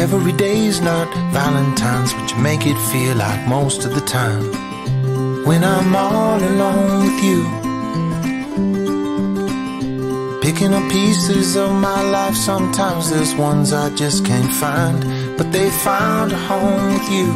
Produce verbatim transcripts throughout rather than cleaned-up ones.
Every day's not Valentine's, but you make it feel like most of the time. When I'm all alone with you, picking up pieces of my life, sometimes there's ones I just can't find, but they found a home with you.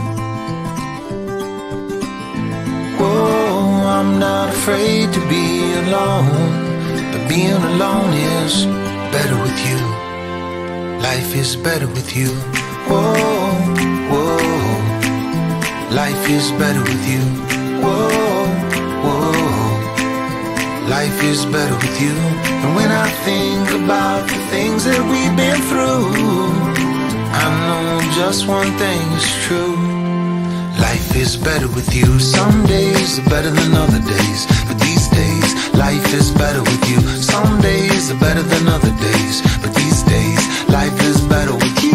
Whoa, I'm not afraid to be alone, but being alone is better with you. Life is better with you. Whoa, whoa, life is better with you. Whoa, whoa, life is better with you. And when I think about the things that we've been through, I know just one thing is true. Life is better with you. Some days are better than other days, but these days, life is better with you. Some days are better than other days, but these days, life is better with you.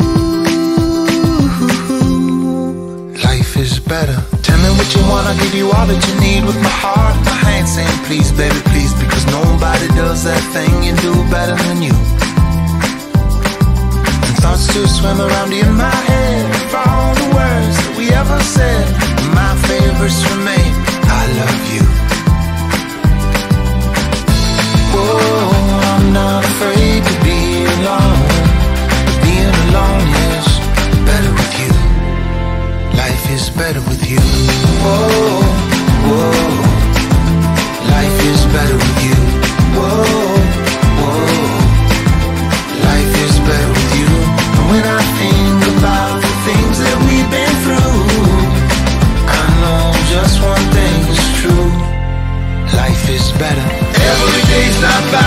Life is better. Tell me what you want, I'll give you all that you need. With my heart in my hand saying please, baby, please, because nobody does that thing you do better than you. And thoughts to swim around in my head, for all the words that we ever said. My favorites remain, I love you. Whoa, I'm not afraid to be alone, but being alone is better with you. Life is better with you. Whoa, whoa, life is better with you. Whoa, whoa, life is better with you. And when I think about the things that we've been through, I know just one thing is true. Life is better. Every day's not bad.